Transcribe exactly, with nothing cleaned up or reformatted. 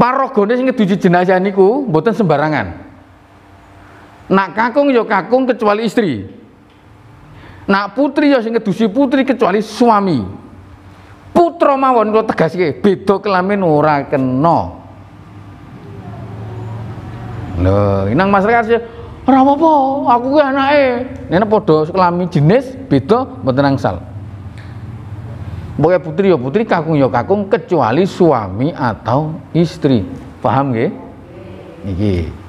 Paragane sing ngedusi jenazah niku mboten sembarangan. Nak kakung ya kakung kecuali istri. Nak putri ya sing ngedusi putri kecuali suami. Putra mawon kula tegasike, beda kelamin ora kena. Lho, inang masyarakat sih ora apa-apa, aku ki anake. Nek padha kelamin jenis beda mboten angsal. Pokoknya putri ya putri, kakung ya kakung kecuali suami atau istri. Paham nggih? Niki.